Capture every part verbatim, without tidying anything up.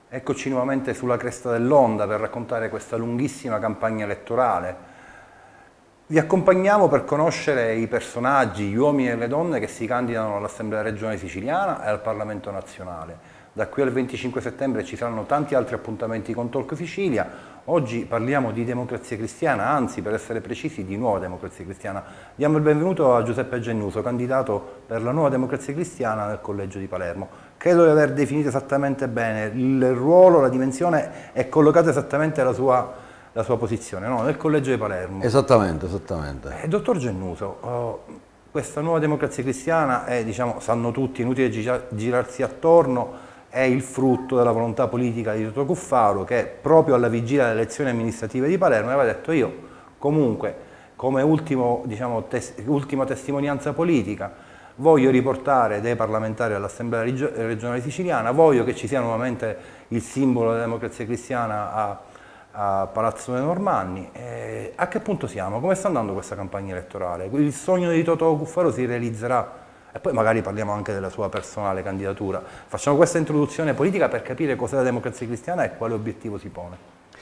Eccoci nuovamente sulla cresta dell'onda per raccontare questa lunghissima campagna elettorale. Vi accompagniamo per conoscere i personaggi, gli uomini e le donne che si candidano all'Assemblea regionale siciliana e al Parlamento nazionale. Da qui al venticinque settembre ci saranno tanti altri appuntamenti con Talk Sicilia. Oggi parliamo di Democrazia Cristiana, anzi per essere precisi di Nuova Democrazia Cristiana. Diamo il benvenuto a Giuseppe Gennuso, candidato per la Nuova Democrazia Cristiana nel Collegio di Palermo. Credo di aver definito esattamente bene il ruolo, la dimensione e collocato esattamente la sua, la sua posizione, no? Nel Collegio di Palermo. Esattamente, esattamente. Eh, dottor Gennuso, oh, questa Nuova Democrazia Cristiana è, diciamo, sanno tutti, inutile gira, girarsi attorno, è il frutto della volontà politica di Toto Cuffaro, che proprio alla vigilia delle elezioni amministrative di Palermo aveva detto: io comunque come ultimo, diciamo, tes ultima testimonianza politica voglio riportare dei parlamentari all'Assemblea regionale siciliana, voglio che ci sia nuovamente il simbolo della Democrazia Cristiana a, a Palazzo dei Normanni. Eh, a che punto siamo? Come sta andando questa campagna elettorale? Il sogno di Toto Cuffaro si realizzerà? E poi magari parliamo anche della sua personale candidatura. Facciamo questa introduzione politica per capire cos'è la Democrazia Cristiana e quale obiettivo si pone.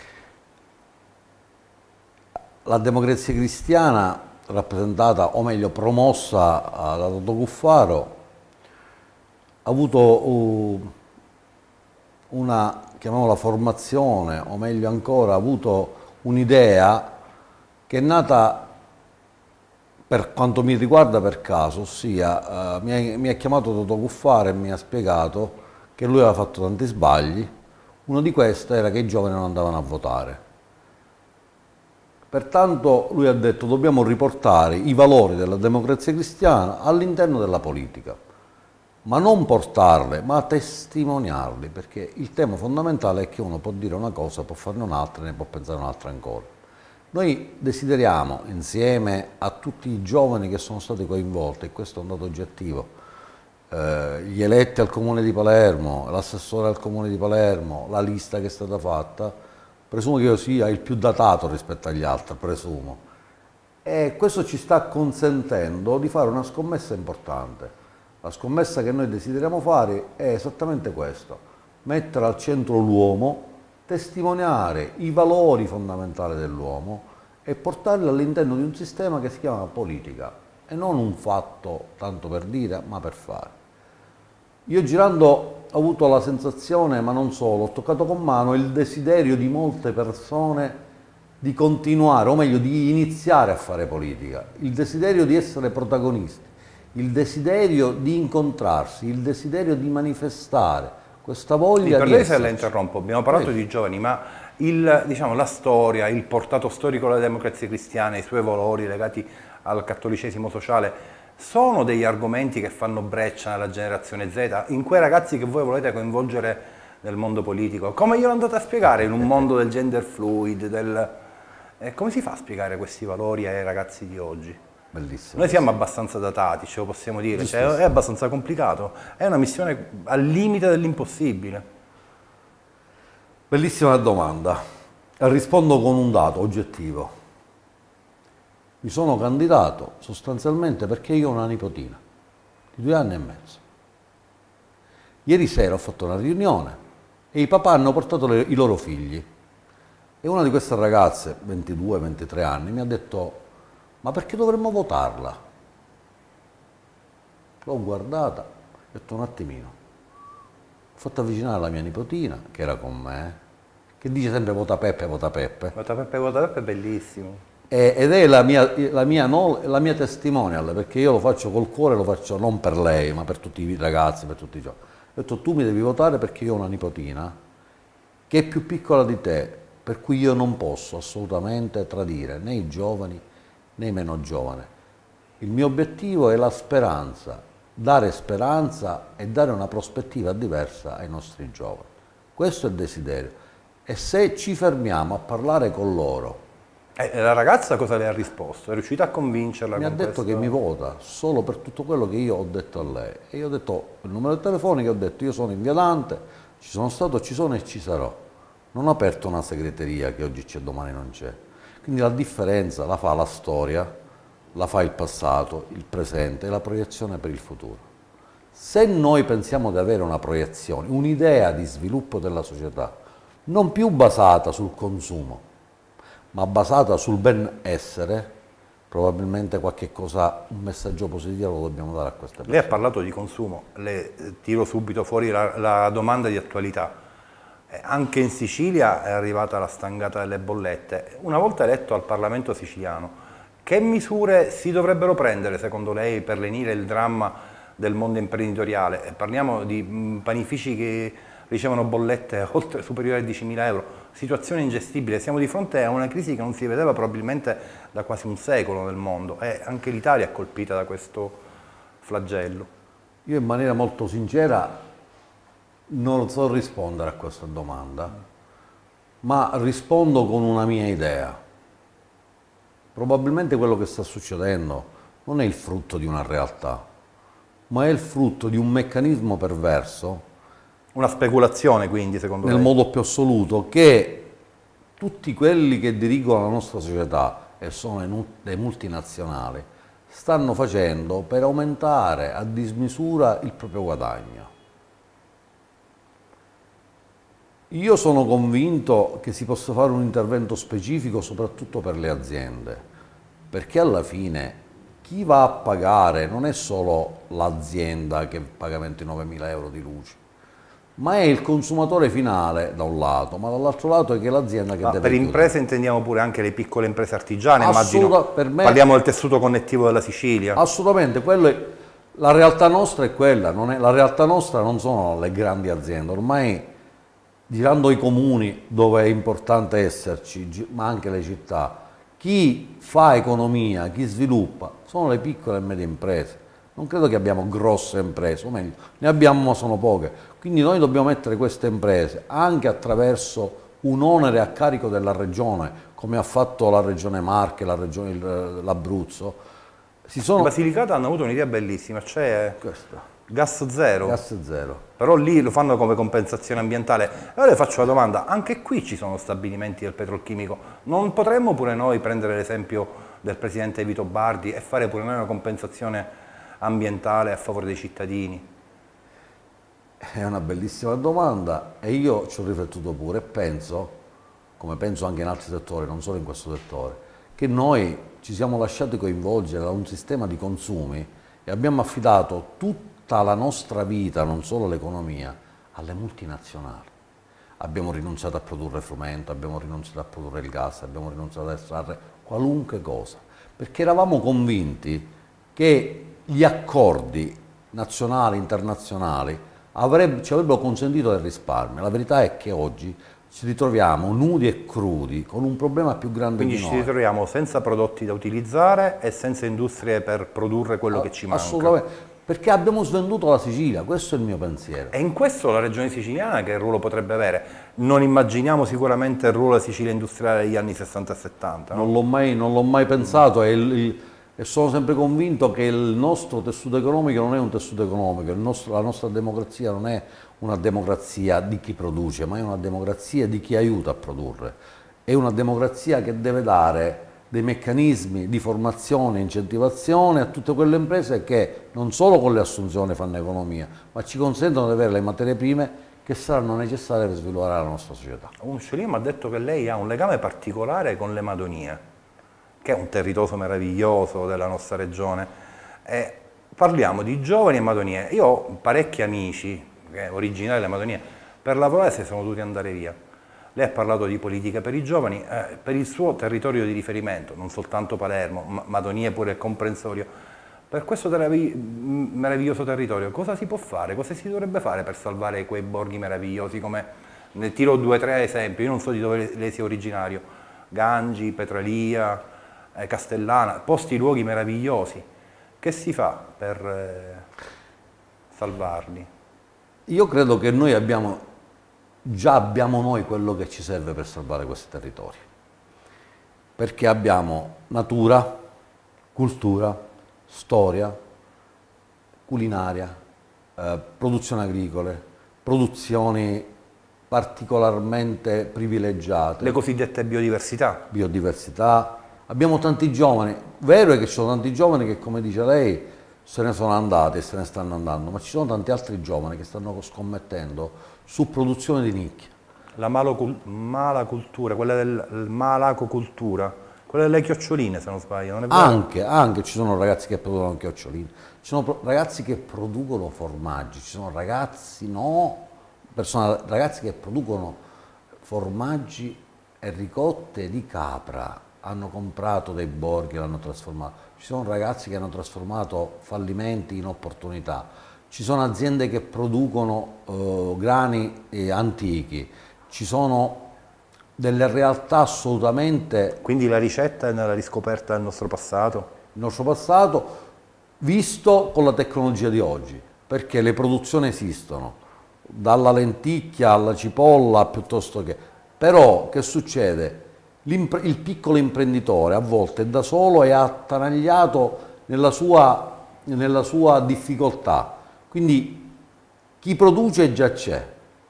La Democrazia Cristiana, rappresentata, o meglio promossa da Toto Cuffaro, ha avuto una, chiamiamola, formazione, o meglio ancora, ha avuto un'idea che è nata, per quanto mi riguarda, per caso, ossia uh, mi, ha, mi ha chiamato Toto Cuffaro e mi ha spiegato che lui aveva fatto tanti sbagli. Uno di questi era che i giovani non andavano a votare. Pertanto lui ha detto: dobbiamo riportare i valori della Democrazia Cristiana all'interno della politica, ma non portarle, ma testimoniarli, perché il tema fondamentale è che uno può dire una cosa, può farne un'altra e ne può pensare un'altra ancora. Noi desideriamo, insieme a tutti i giovani che sono stati coinvolti, e questo è un dato oggettivo, eh, gli eletti al Comune di Palermo, l'assessore al Comune di Palermo, la lista che è stata fatta, presumo che io sia il più datato rispetto agli altri, presumo. E questo ci sta consentendo di fare una scommessa importante. La scommessa che noi desideriamo fare è esattamente questo: mettere al centro l'uomo, testimoniare i valori fondamentali dell'uomo e portarli all'interno di un sistema che si chiama politica, e non un fatto tanto per dire, ma per fare. Io girando ho avuto la sensazione, ma non solo, ho toccato con mano il desiderio di molte persone di continuare, o meglio di iniziare a fare politica, il desiderio di essere protagonisti, il desiderio di incontrarsi, il desiderio di manifestare questa voglia. Per di lei, se la interrompo, abbiamo parlato Prego. di giovani, ma il, diciamo, la storia, il portato storico della Democrazia Cristiana, i suoi valori legati al cattolicesimo sociale, sono degli argomenti che fanno breccia nella generazione Z, in quei ragazzi che voi volete coinvolgere nel mondo politico? Come glielo andate a spiegare in un mondo del gender fluid? Del... Eh, come si fa a spiegare questi valori ai ragazzi di oggi? Bellissimo. Noi siamo abbastanza datati, ce lo possiamo dire, cioè, è abbastanza complicato, è una missione al limite dell'impossibile. Bellissima domanda. Rispondo con un dato oggettivo. Mi sono candidato sostanzialmente perché io ho una nipotina di due anni e mezzo. Ieri sera ho fatto una riunione e i papà hanno portato le, i loro figli, e una di queste ragazze, ventidue ventitré anni, mi ha detto: ma perché dovremmo votarla? L'ho guardata, ho detto: un attimino. Ho fatto avvicinare la mia nipotina, che era con me, che dice sempre vota Peppe, vota Peppe. Vota Peppe, vota Peppe è bellissimo. E, ed è la mia, la, mia, no, la mia testimonial, perché io lo faccio col cuore, lo faccio non per lei, ma per tutti i ragazzi, per tutti i giovani. Ho detto: tu mi devi votare perché io ho una nipotina che è più piccola di te, per cui io non posso assolutamente tradire né i giovani né meno giovane. Il mio obiettivo è la speranza, dare speranza e dare una prospettiva diversa ai nostri giovani. Questo è il desiderio. E se ci fermiamo a parlare con loro... E la ragazza cosa le ha risposto? È riuscita a convincerla? Mi ha con detto questo? che mi vota solo per tutto quello che io ho detto a lei. E io ho detto il numero telefonico, ho detto: io sono in via Dante, ci sono stato, ci sono e ci sarò. Non ho aperto una segreteria che oggi c'è e domani non c'è. Quindi la differenza la fa la storia, la fa il passato, il presente e la proiezione per il futuro. Se noi pensiamo di avere una proiezione, un'idea di sviluppo della società, non più basata sul consumo, ma basata sul benessere, probabilmente qualche cosa, un messaggio positivo lo dobbiamo dare a queste persone. Lei ha parlato di consumo, le tiro subito fuori la, la domanda di attualità. Eh, anche in Sicilia è arrivata la stangata delle bollette. Una volta eletto al Parlamento siciliano, che misure si dovrebbero prendere secondo lei per lenire il dramma del mondo imprenditoriale? Eh, parliamo di mh, panifici che ricevono bollette oltre superiori a diecimila euro, situazione ingestibile. Siamo di fronte a una crisi che non si vedeva probabilmente da quasi un secolo nel mondo e anche l'Italia è colpita da questo flagello. Io in maniera molto sincera non so rispondere a questa domanda, ma rispondo con una mia idea. Probabilmente quello che sta succedendo non è il frutto di una realtà, ma è il frutto di un meccanismo perverso. Una speculazione quindi, secondo nel lei? modo più assoluto, che tutti quelli che dirigono la nostra società e sono le multinazionali stanno facendo per aumentare a dismisura il proprio guadagno. Io sono convinto che si possa fare un intervento specifico soprattutto per le aziende, perché alla fine chi va a pagare non è solo l'azienda che paga ventinove mila euro di luce, ma è il consumatore finale da un lato, ma dall'altro lato è che l'azienda che Ma deve per chiudere. imprese intendiamo pure anche le piccole imprese artigiane, Assoluta, immagino. per me, Parliamo del tessuto connettivo della Sicilia. Assolutamente, quello è, la realtà nostra è quella, non è, la realtà nostra non sono le grandi aziende, ormai girando i comuni dove è importante esserci, gi- ma anche le città, chi fa economia, chi sviluppa, sono le piccole e medie imprese. Non credo che abbiamo grosse imprese, o meglio, ne abbiamo ma sono poche. Quindi noi dobbiamo mettere queste imprese anche attraverso un onere a carico della regione, come ha fatto la regione Marche, la regione l'Abruzzo. Si sono... In Basilicata hanno avuto un'idea bellissima, cioè Questa. gas zero. Gas zero. Però lì lo fanno come compensazione ambientale. Allora le faccio la domanda, anche qui ci sono stabilimenti del petrolchimico, non potremmo pure noi prendere l'esempio del presidente Vito Bardi e fare pure noi una compensazione ambientale a favore dei cittadini? È una bellissima domanda e io ci ho riflettuto pure e penso, come penso anche in altri settori, non solo in questo settore, che noi ci siamo lasciati coinvolgere da un sistema di consumi e abbiamo affidato tutta la nostra vita, non solo l'economia, alle multinazionali. Abbiamo rinunciato a produrre frumento, abbiamo rinunciato a produrre il gas, abbiamo rinunciato a estrarre qualunque cosa, perché eravamo convinti che gli accordi nazionali, internazionali, avrebbe, ci avrebbero consentito del risparmio. La verità è che oggi ci ritroviamo nudi e crudi con un problema più grande Quindi di ci noi. ritroviamo senza prodotti da utilizzare e senza industrie per produrre quello che ci manca. Assolutamente, perché abbiamo svenduto la Sicilia, questo è il mio pensiero. E in questo la regione siciliana che ruolo potrebbe avere? Non immaginiamo sicuramente il ruolo della Sicilia industriale degli anni sessanta e settanta, no? Non l'ho mai, non l'ho mai pensato e, il, il, e sono sempre convinto che il nostro tessuto economico non è un tessuto economico, il nostro, la nostra democrazia non è una democrazia di chi produce, ma è una democrazia di chi aiuta a produrre. È una democrazia che deve dare dei meccanismi di formazione e incentivazione a tutte quelle imprese che non solo con le assunzioni fanno economia, ma ci consentono di avere le materie prime che saranno necessarie per sviluppare la nostra società. Un Sciolino mi ha detto che lei ha un legame particolare con le Madonie, che è un territorio meraviglioso della nostra regione. E parliamo di giovani e Madonie. Io ho parecchi amici che originari delle Madonie, per lavorare se sono dovuti andare via. Lei ha parlato di politica per i giovani, eh, per il suo territorio di riferimento, non soltanto Palermo, ma Madonie pure è comprensorio. Per questo meraviglioso territorio cosa si può fare? Cosa si dovrebbe fare per salvare quei borghi meravigliosi? Come, ne tiro due o tre esempi, io non so di dove lei sia originario, Gangi, Petralia, eh, Castellana, posti, luoghi meravigliosi. Che si fa per eh, salvarli? Io credo che noi abbiamo, già abbiamo noi quello che ci serve per salvare questi territori, perché abbiamo natura, cultura, storia, culinaria, eh, produzioni agricole, produzioni particolarmente privilegiate. Le cosiddette biodiversità. Biodiversità. Abbiamo tanti giovani, vero è che ci sono tanti giovani che, come dice lei, se ne sono andati e se ne stanno andando, ma ci sono tanti altri giovani che stanno scommettendo su produzione di nicchia. La malocul- malacultura, quella del malacocultura, quella delle chioccioline se non sbaglio, non è vero? Anche, anche ci sono ragazzi che producono chioccioline, ci sono pro- ragazzi che producono formaggi, ci sono ragazzi, no, persone, ragazzi che producono formaggi e ricotte di capra, hanno comprato dei borghi e l'hanno trasformato. Ci sono ragazzi che hanno trasformato fallimenti in opportunità, ci sono aziende che producono eh, grani eh, antichi, ci sono delle realtà assolutamente... Quindi la ricetta è nella riscoperta del nostro passato? Il nostro passato visto con la tecnologia di oggi, perché le produzioni esistono, dalla lenticchia alla cipolla piuttosto che... Però che succede? Il piccolo imprenditore a volte è da solo e attanagliato nella sua, nella sua difficoltà, quindi chi produce già c'è,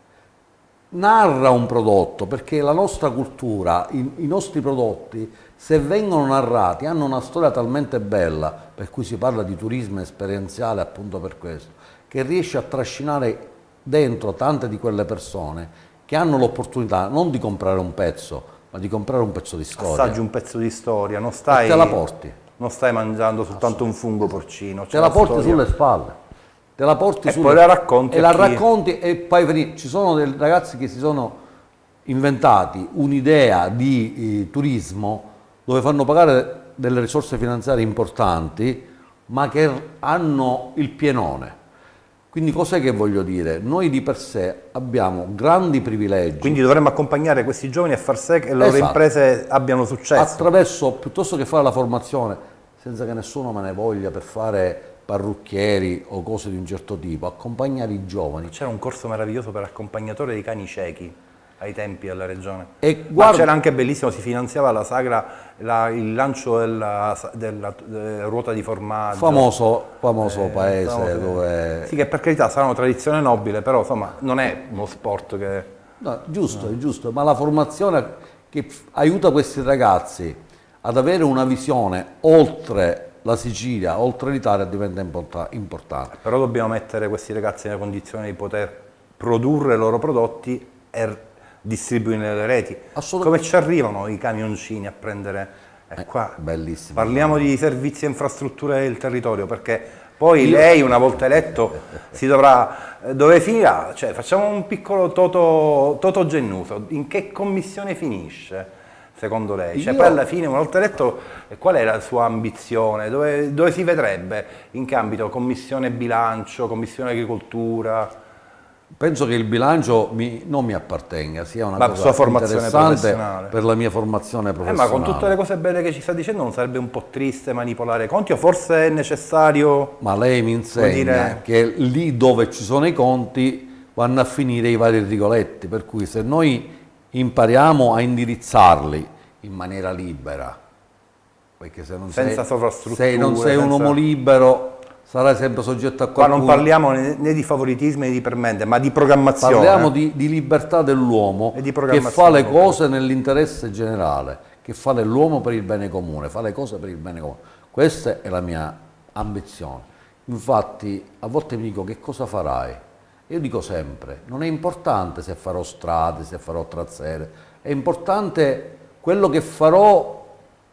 narra un prodotto, perché la nostra cultura, i, i nostri prodotti, se vengono narrati, hanno una storia talmente bella, per cui si parla di turismo esperienziale appunto per questo, che riesce a trascinare dentro tante di quelle persone che hanno l'opportunità non di comprare un pezzo, ma di comprare un pezzo di storia. Assaggi un pezzo di storia, non stai, e te la porti. Non stai mangiando soltanto un fungo porcino. Te la porti storia. Sulle spalle, te la porti e sulle... poi la racconti e la chi... racconti e poi finì. Ci sono dei ragazzi che si sono inventati un'idea di eh, turismo dove fanno pagare delle risorse finanziarie importanti, ma che hanno il pienone. Quindi cos'è che voglio dire? Noi di per sé abbiamo grandi privilegi. Quindi dovremmo accompagnare questi giovani a far sì che le loro esatto. imprese abbiano successo. Attraverso, piuttosto che fare la formazione, senza che nessuno me ne voglia per fare parrucchieri o cose di un certo tipo, accompagnare i giovani. C'era un corso meraviglioso per accompagnatore dei cani ciechi ai tempi della regione. E guarda, c'era anche bellissimo, si finanziava la sagra, la, il lancio della, della, della ruota di formaggio. Famoso, famoso eh, paese famoso, dove... Sì, che per carità sarà una tradizione nobile, però insomma non è uno sport che... No, giusto, no. È giusto, ma la formazione che aiuta questi ragazzi ad avere una visione oltre la Sicilia, oltre l'Italia, diventa importante. Però dobbiamo mettere questi ragazzi nella condizione di poter produrre i loro prodotti e distribuire nelle reti. Come ci arrivano i camioncini a prendere eh, qua? Bellissimo. Parliamo di servizi e infrastrutture del territorio, perché poi Io... lei una volta eletto si dovrà dove finirà? Cioè, facciamo un piccolo Toto, Toto Gennuso, in che commissione finisce secondo lei? Cioè, Io... poi alla fine una volta eletto qual è la sua ambizione? Dove, dove si vedrebbe? In che ambito? Commissione bilancio, commissione agricoltura? Penso che il bilancio mi, non mi appartenga, sia una ma cosa sua formazione interessante per la mia formazione professionale. Eh, ma con tutte le cose belle che ci sta dicendo non sarebbe un po' triste manipolare i conti o forse è necessario... Ma lei mi insegna dire... che lì dove ci sono i conti vanno a finire i vari rigoletti, per cui se noi impariamo a indirizzarli in maniera libera, perché se non senza sei, sovrastrutture, se non sei senza... un uomo libero... sarai sempre soggetto a qualcuno. Qua non parliamo né di favoritismo né di permente, ma di programmazione. Parliamo di, di libertà dell'uomo che fa le cose nell'interesse generale, che fa dell'uomo per il bene comune, fa le cose per il bene comune. Questa è la mia ambizione. Infatti a volte mi dico che cosa farai? Io dico sempre, non è importante se farò strade, se farò trazzere, è importante quello che farò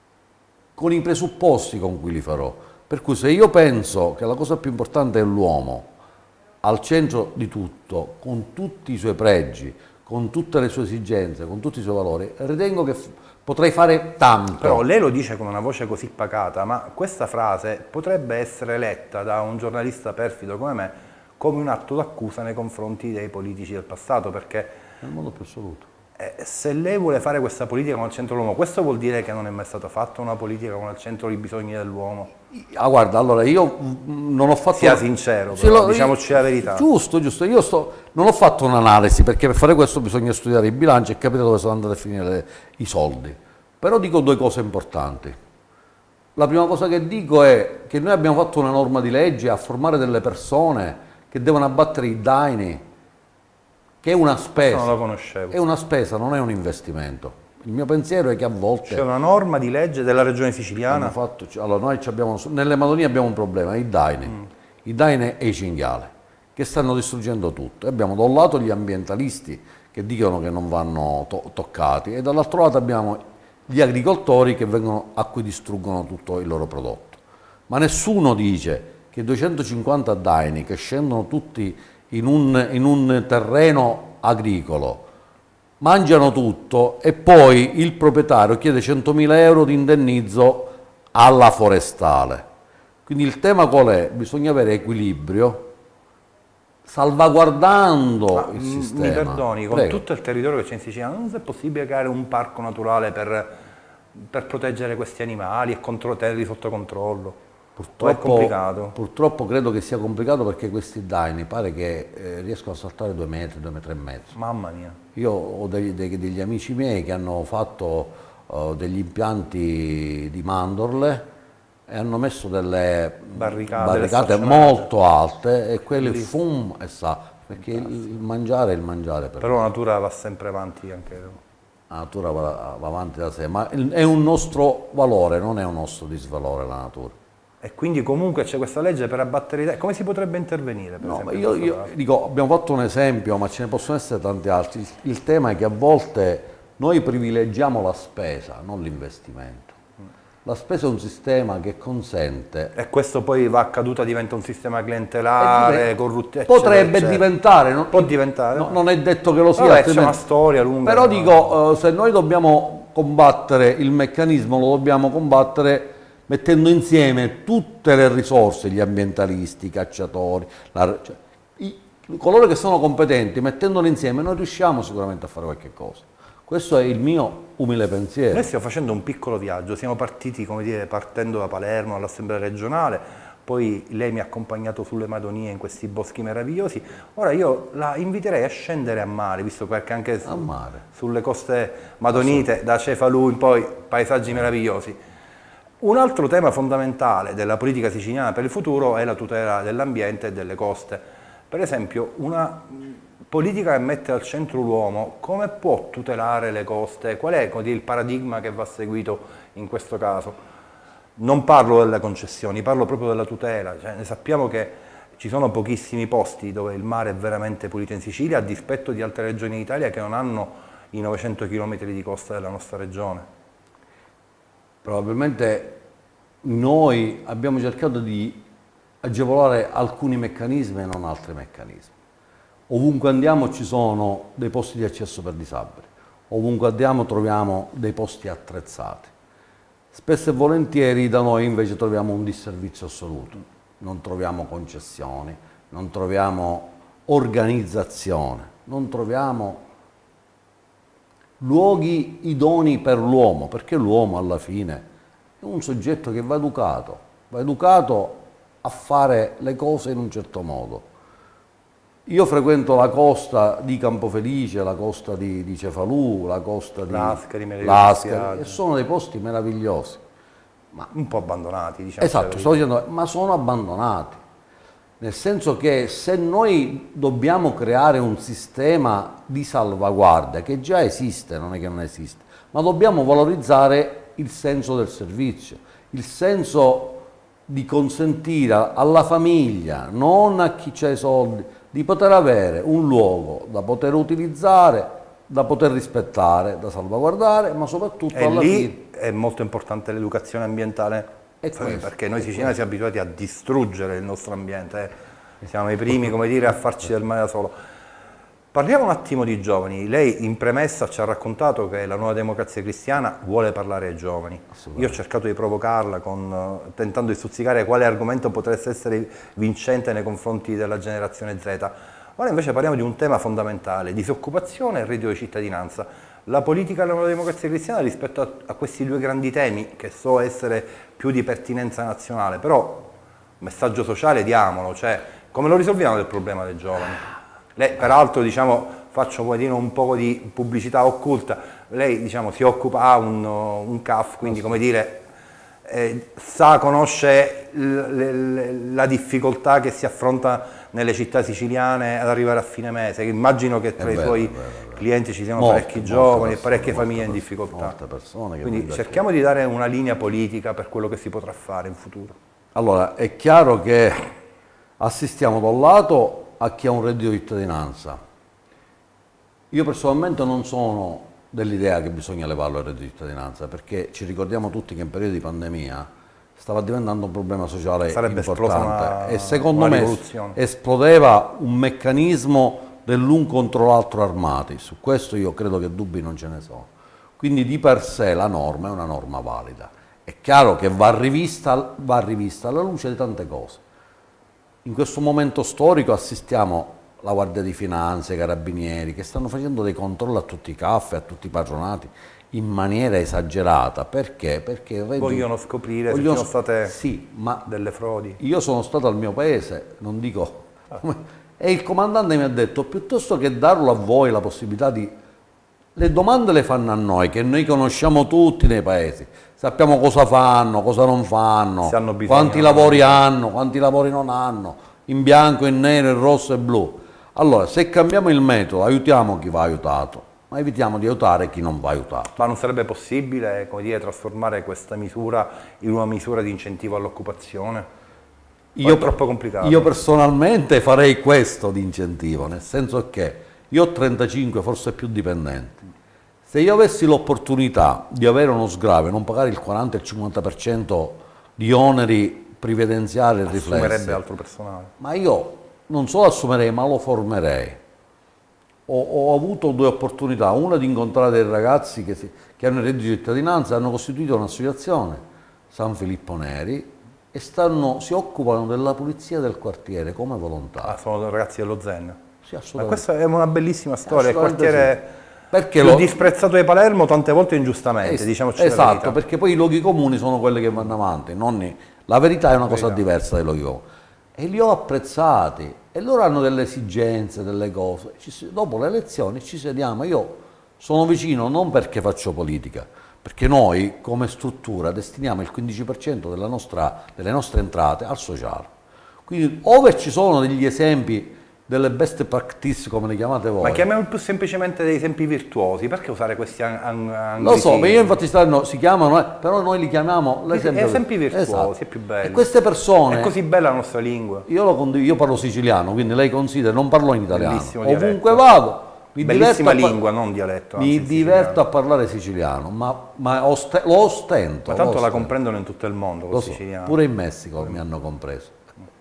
con i presupposti con cui li farò. Per cui se io penso che la cosa più importante è l'uomo, al centro di tutto, con tutti i suoi pregi, con tutte le sue esigenze, con tutti i suoi valori, ritengo che potrei fare tanto. Però lei lo dice con una voce così pacata, ma questa frase potrebbe essere letta da un giornalista perfido come me come un atto d'accusa nei confronti dei politici del passato, perché... Nel modo più assoluto. Se lei vuole fare questa politica con al centro l'uomo, questo vuol dire che non è mai stata fatta una politica con al centro i bisogni dell'uomo? Ah, guarda, allora io non ho fatto... Sia sincero, però, lo, diciamoci la verità. Giusto, giusto. Io sto, non ho fatto un'analisi, perché per fare questo bisogna studiare i bilanci e capire dove sono andati a finire le, i soldi. Però dico due cose importanti. La prima cosa che dico è che noi abbiamo fatto una norma di legge a formare delle persone che devono abbattere i daini, che è una spesa, non lo conoscevo. È una spesa, non è un investimento. Il mio pensiero è che a volte... C'è una norma di legge della regione siciliana? Fatto, allora noi abbiamo, nelle Madonie abbiamo un problema, i daini, mm. i daini e i cinghiali, che stanno distruggendo tutto. E abbiamo da un lato gli ambientalisti che dicono che non vanno to toccati e dall'altro lato abbiamo gli agricoltori che vengono, a cui distruggono tutto il loro prodotto. Ma nessuno dice che duecentocinquanta daini che scendono tutti in un, in un terreno agricolo, mangiano tutto e poi il proprietario chiede centomila euro di indennizzo alla forestale. Quindi il tema qual è? Bisogna avere equilibrio salvaguardando Ma, il sistema. Mi perdoni, con Prego. tutto il territorio che c'è in Sicilia non è possibile creare un parco naturale per, per proteggere questi animali e contro, tenerli sotto controllo? Purtroppo, è complicato? Purtroppo credo che sia complicato perché questi daini pare che eh, riescono a saltare due metri, due metri e mezzo. Mamma mia. Io ho degli, degli, degli amici miei che hanno fatto uh, degli impianti di mandorle e hanno messo delle barricate, barricate delle molto alte e quelli fum e sa, perché il, il mangiare è il mangiare. Per Però la natura va sempre avanti anche. La natura va, va avanti da sé, ma è un nostro valore, non è un nostro disvalore la natura. E quindi comunque c'è questa legge per abbattere i danni. Come si potrebbe intervenire? Per no, esempio, io, io dico, abbiamo fatto un esempio, ma ce ne possono essere tanti altri. Il, il tema è che a volte noi privilegiamo la spesa, non l'investimento. La spesa è un sistema che consente... E questo poi va a caduta, diventa un sistema clientelare, corruttivo, potrebbe eccetera. diventare, non, può diventare. No, non è detto che lo sia. Vabbè, c'è una storia lunga. Però no? dico, eh, se noi dobbiamo combattere il meccanismo, lo dobbiamo combattere mettendo insieme tutte le risorse, gli ambientalisti, i cacciatori, la, cioè, i, coloro che sono competenti, mettendoli insieme noi riusciamo sicuramente a fare qualche cosa. Questo è il mio umile pensiero. Noi stiamo facendo un piccolo viaggio, siamo partiti, come dire, partendo da Palermo all'Assemblea regionale, poi lei mi ha accompagnato sulle Madonie in questi boschi meravigliosi. Ora io la inviterei a scendere a mare, visto che anche su, mare. sulle coste madonite, da Cefalù in poi, paesaggi meravigliosi. Un altro tema fondamentale della politica siciliana per il futuro è la tutela dell'ambiente e delle coste. Per esempio, una politica che mette al centro l'uomo, come può tutelare le coste? Qual è il paradigma che va seguito in questo caso? Non parlo delle concessioni, parlo proprio della tutela. Cioè, ne sappiamo che ci sono pochissimi posti dove il mare è veramente pulito in Sicilia, a dispetto di altre regioni d'Italia che non hanno i novecento chilometri di costa della nostra regione. Probabilmente noi abbiamo cercato di agevolare alcuni meccanismi e non altri meccanismi. Ovunque andiamo ci sono dei posti di accesso per disabili, ovunque andiamo troviamo dei posti attrezzati. Spesso e volentieri da noi invece troviamo un disservizio assoluto, non troviamo concessioni, non troviamo organizzazione, non troviamo luoghi idonei per l'uomo, perché l'uomo alla fine è un soggetto che va educato, va educato a fare le cose in un certo modo. Io frequento la costa di Campofelice, la costa di, di Cefalù, la costa di Lascari, Lascari, e sono dei posti meravigliosi. Ma un po' abbandonati, diciamo. Esatto, sto dicendo, ma sono abbandonati. Nel senso che se noi dobbiamo creare un sistema di salvaguardia, che già esiste, non è che non esiste, ma dobbiamo valorizzare il senso del servizio, il senso di consentire alla famiglia, non a chi ha i soldi, di poter avere un luogo da poter utilizzare, da poter rispettare, da salvaguardare, ma soprattutto e alla lì fine. È molto importante l'educazione ambientale, questo, perché noi siciliani siamo abituati a distruggere il nostro ambiente, eh. Siamo i primi, come dire, a farci del male da solo. Parliamo un attimo di giovani. Lei in premessa ci ha raccontato che la Nuova Democrazia Cristiana vuole parlare ai giovani. Io ho cercato di provocarla con, tentando di stuzzicare quale argomento potesse essere vincente nei confronti della generazione Z. Ora invece parliamo di un tema fondamentale, disoccupazione e reddito di cittadinanza. La politica della Nuova Democrazia Cristiana rispetto a, a questi due grandi temi, che so essere più di pertinenza nazionale, però messaggio sociale diamolo, cioè come lo risolviamo il problema dei giovani? Lei, peraltro, diciamo, faccio come dire, un po' di pubblicità occulta, lei diciamo, si occupa, ha un, un C A F, quindi come dire, eh, sa, conosce le, le, la difficoltà che si affronta nelle città siciliane ad arrivare a fine mese, immagino che tra, i, vero, suoi, vero, vero. clienti ci siano Molte, parecchi molte giovani e persone, parecchie molte famiglie in persone, difficoltà. molte persone che Quindi vengono da cerchiamo di dare una linea politica per quello che si potrà fare in futuro. Allora, è chiaro che assistiamo da un lato a chi ha un reddito di cittadinanza. Io personalmente non sono dell'idea che bisogna levarlo il reddito di cittadinanza, perché ci ricordiamo tutti che in periodo di pandemia stava diventando un problema sociale Sarebbe esplosa importante una- e secondo una me rivoluzione. esplodeva un meccanismo dell'un contro l'altro armati. Su questo io credo che dubbi non ce ne sono. Quindi di per sé la norma è una norma valida. È chiaro che va rivista, va rivista alla luce di tante cose. In questo momento storico assistiamo alla Guardia di Finanza, ai Carabinieri, che stanno facendo dei controlli a tutti i caffè, a tutti i patronati, in maniera esagerata. Perché? Perché Vogliono scoprire vogliono- se ci sono state sì, ma delle frodi. io sono stato al mio paese, non dico... E il comandante mi ha detto, piuttosto che darlo a voi la possibilità di... Le domande le fanno a noi, che noi conosciamo tutti nei paesi. Sappiamo cosa fanno, cosa non fanno, Se hanno bisogno, quanti no? lavori hanno, quanti lavori non hanno, in bianco, in nero, in rosso e blu. Allora, se cambiamo il metodo, aiutiamo chi va aiutato, ma evitiamo di aiutare chi non va aiutato. Ma non sarebbe possibile, come dire, trasformare questa misura in una misura di incentivo all'occupazione? O è troppo complicato? Io personalmente farei questo di incentivo, nel senso che io ho trentacinque, forse più dipendenti. Se io avessi l'opportunità di avere uno sgravio, non pagare il quaranta e il cinquanta per cento di oneri previdenziali e riflessi, Assumerebbe altro personale. ma io non solo assumerei, ma lo formerei. Ho, ho avuto due opportunità, una di incontrare dei ragazzi che, si, che hanno il reddito di cittadinanza, hanno costituito un'associazione, San Filippo Neri, e stanno, si occupano della pulizia del quartiere come volontari. Ah, sono ragazzi dello Zen. Sì, Ma assolutamente. questa è una bellissima storia, il Assolutamente quartiere sì. Perché più lo- disprezzato di Palermo, tante volte ingiustamente, Es- diciamoci la esatto, verità. perché poi i luoghi comuni sono quelli che vanno avanti, non i- la verità è una cosa Verità. diversa dai luoghi comuni. E li ho apprezzati e loro hanno delle esigenze, delle cose. Ci si- dopo le elezioni ci sediamo, io sono vicino non perché faccio politica, perché noi come struttura destiniamo il quindici per cento della nostra- delle nostre entrate al sociale. Quindi ove ci sono degli esempi, delle best practice come le chiamate voi. Ma chiamiamo più semplicemente dei esempi virtuosi, perché usare questi an- an- Lo so, anglicismi? ma io infatti stanno, si chiamano, eh, però noi li chiamiamo l'esempio. Esempi virtuosi, Esatto. è più bello. E queste persone, È così bella la nostra lingua. io, lo condiv- io parlo siciliano, quindi lei considera, non parlo in italiano. Bellissimo Ovunque dialetto. vado, mi Bellissima diverto a par- lingua, non dialetto. mi anzi, diverto siciliano. a parlare siciliano, ma, ma oste- lo ostento. Ma lo tanto la ostento. comprendono in tutto il mondo, Lo col so, siciliano. pure in Messico mi hanno compreso.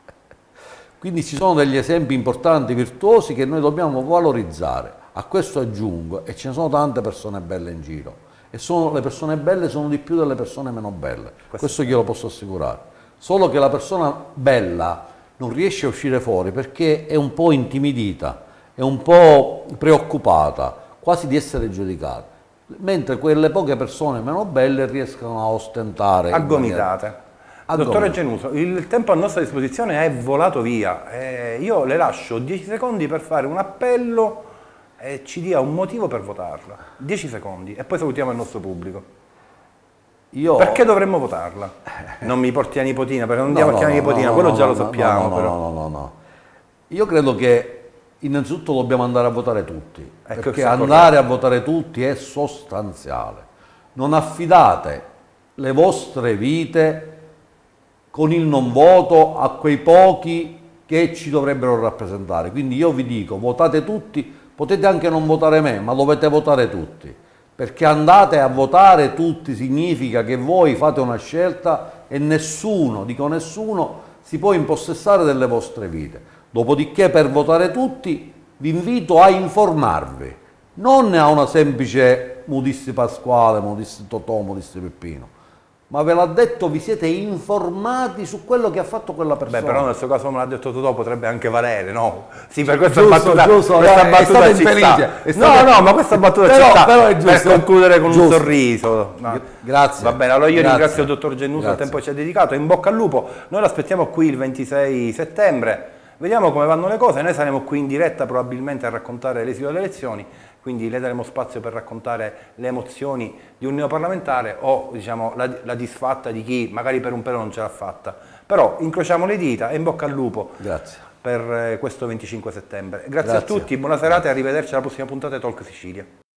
Quindi ci sono degli esempi importanti, virtuosi, che noi dobbiamo valorizzare. A questo aggiungo, e ce ne sono tante persone belle in giro, e sono, le persone belle sono di più delle persone meno belle, questo, questo glielo posso assicurare. Solo che la persona bella non riesce a uscire fuori perché è un po' intimidita, è un po' preoccupata, quasi di essere giudicata, mentre quelle poche persone meno belle riescono a ostentare. in maniera- Aggomitate. Dottore Genuso, il tempo a nostra disposizione è volato via. Eh, io le lascio dieci secondi per fare un appello e ci dia un motivo per votarla. dieci secondi e poi salutiamo il nostro pubblico. Io... Perché dovremmo votarla? Non mi porti a nipotina, perché non andiamo No, a chiamare no, nipotina, no, quello no, già no, lo no, sappiamo. no, no, però. no, no, no. Io credo che innanzitutto dobbiamo andare a votare tutti, Ecco, perché sta andare a votare tutti è sostanziale. Non affidate le vostre vite con il non voto a quei pochi che ci dovrebbero rappresentare. Quindi io vi dico, votate tutti, potete anche non votare me, ma dovete votare tutti, perché andate a votare tutti significa che voi fate una scelta e nessuno, dico nessuno, si può impossessare delle vostre vite. Dopodiché per votare tutti vi invito a informarvi, non a una semplice Modissi Pasquale, Modissi Totò, Modissi Peppino, ma ve l'ha detto, vi siete informati su quello che ha fatto quella persona. Beh, però nel suo caso me l'ha detto Totò, potrebbe anche valere, no? Sì, per questa Giusto, battuta, giusto, questa è- è battuta stato ci infelice, sta. è stato- No, no, ma questa battuta Però- ci sta però è per giusto. concludere con un Giusto. sorriso. No. Gra- grazie. Va bene, allora io Grazie. ringrazio il dottor Genuso, il Grazie. tempo che ci ha dedicato, in bocca al lupo. Noi l'aspettiamo qui il ventisei settembre, vediamo come vanno le cose, noi saremo qui in diretta probabilmente a raccontare l'esito delle elezioni, quindi le daremo spazio per raccontare le emozioni di un neoparlamentare o diciamo, la, la disfatta di chi magari per un pelo non ce l'ha fatta. Però incrociamo le dita e in bocca al lupo Grazie. per questo venticinque settembre. Grazie, Grazie a tutti, buona serata e arrivederci alla prossima puntata di Talk Sicilia.